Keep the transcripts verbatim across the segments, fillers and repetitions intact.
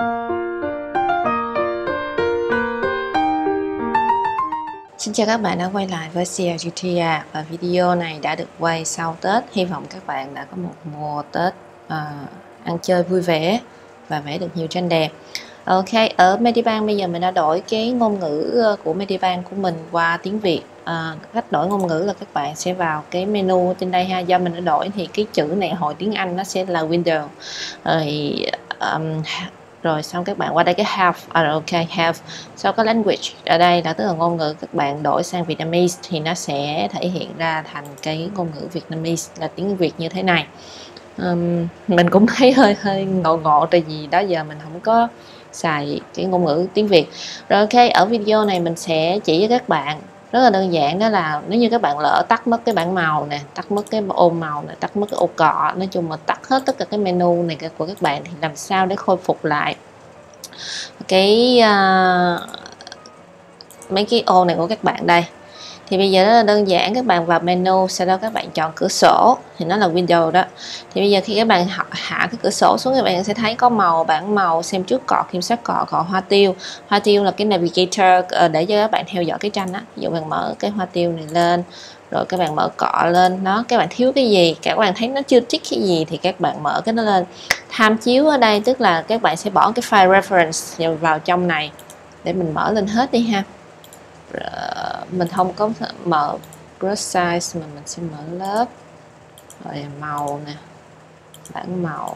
Xin chào các bạn đã quay lại với xê lờ giê tê a, và video này đã được quay sau Tết. Hy vọng các bạn đã có một mùa Tết uh, ăn chơi vui vẻ và vẽ được nhiều tranh đẹp. Ok, ở Medibank bây giờ mình đã đổi cái ngôn ngữ của Medibank của mình qua tiếng Việt. À, cách đổi ngôn ngữ là các bạn sẽ vào cái menu trên đây ha. Do mình đã đổi thì cái chữ này hồi tiếng Anh nó sẽ là window. Rồi, um, rồi xong các bạn qua đây cái have, à, ok have. Sau cái language ở đây là tức là ngôn ngữ, các bạn đổi sang Vietnamese thì nó sẽ thể hiện ra thành cái ngôn ngữ Vietnamese là tiếng Việt như thế này. Um, mình cũng thấy hơi hơi ngộ ngộ tại vì đó giờ mình không có xài cái ngôn ngữ tiếng Việt. Rồi ok, ở video này mình sẽ chỉ cho các bạn rất là đơn giản, đó là nếu như các bạn lỡ tắt mất cái bảng màu nè, tắt mất cái ô màu nè, tắt mất cái ô cọ, nói chung là tắt hết tất cả cái menu này của các bạn thì làm sao để khôi phục lại cái uh, mấy cái ô này của các bạn đây. Thì bây giờ rất là đơn giản, các bạn vào menu, sau đó các bạn chọn cửa sổ thì nó là Windows đó. Thì bây giờ khi các bạn hạ, hạ cái cửa sổ xuống, các bạn sẽ thấy có màu, bảng màu, xem trước cọ, kiểm soát cọ, cọ hoa tiêu. Hoa tiêu là cái navigator để cho các bạn theo dõi cái tranh á. Ví dụ bạn mở cái hoa tiêu này lên, rồi các bạn mở cọ lên, đó, các bạn thiếu cái gì, các bạn thấy nó chưa tick cái gì thì các bạn mở cái nó lên. Tham chiếu ở đây tức là các bạn sẽ bỏ cái file reference vào trong này để mình mở lên hết đi ha. Mình không có mở brush size mà mình sẽ mở lớp, rồi màu nè, bảng màu,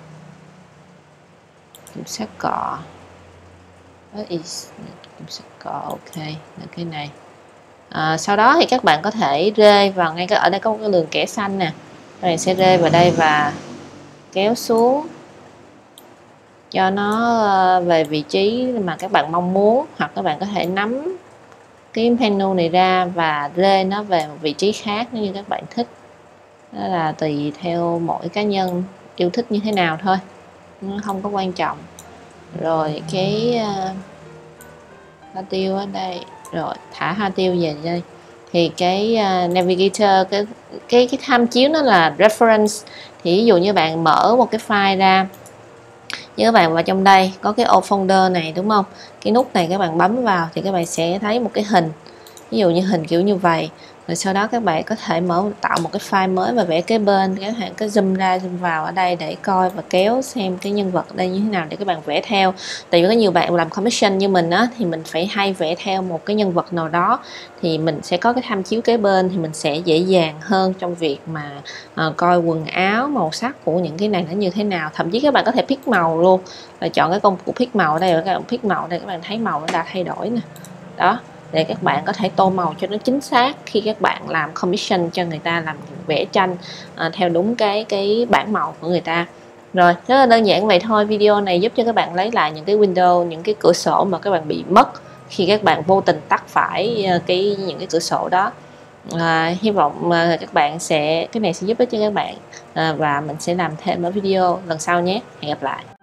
kiểm soát cọ, kiểm soát cọ, ok là cái này. À, sau đó thì các bạn có thể rê vào ngay cái ở đây có một cái đường kẻ xanh nè, rồi sẽ rê vào đây và kéo xuống cho nó về vị trí mà các bạn mong muốn, hoặc các bạn có thể nắm cái menu này ra và rê nó về một vị trí khác nếu như các bạn thích. Đó là tùy theo mỗi cá nhân yêu thích như thế nào thôi, nó không có quan trọng. Rồi cái uh, hoa tiêu ở đây, rồi thả hoa tiêu về đây thì cái uh, navigator, cái cái cái tham chiếu nó là reference. Thì ví dụ như bạn mở một cái file ra, như các bạn vào trong đây có cái ô folder này đúng không, cái nút này các bạn bấm vào thì các bạn sẽ thấy một cái hình, ví dụ như hình kiểu như vậy. Rồi sau đó các bạn có thể mở tạo một cái file mới và vẽ kế bên, các bạn có zoom ra zoom vào ở đây để coi và kéo xem cái nhân vật ở đây như thế nào để các bạn vẽ theo. Tại vì có nhiều bạn làm commission như mình á, thì mình phải hay vẽ theo một cái nhân vật nào đó, thì mình sẽ có cái tham chiếu kế bên thì mình sẽ dễ dàng hơn trong việc mà uh, coi quần áo, màu sắc của những cái này nó như thế nào. Thậm chí các bạn có thể pick màu luôn, và chọn cái công cụ pick màu ở đây, và các bạn pick màu ở đây, các bạn thấy màu nó đã thay đổi nè, đó, để các bạn có thể tô màu cho nó chính xác khi các bạn làm commission cho người ta làm vẽ tranh à, theo đúng cái cái bảng màu của người ta. Rồi, rất là đơn giản vậy thôi. Video này giúp cho các bạn lấy lại những cái window, những cái cửa sổ mà các bạn bị mất khi các bạn vô tình tắt phải cái những cái cửa sổ đó. À, hy vọng à, các bạn sẽ cái này sẽ giúp ích cho các bạn, à, và mình sẽ làm thêm ở video lần sau nhé. Hẹn gặp lại.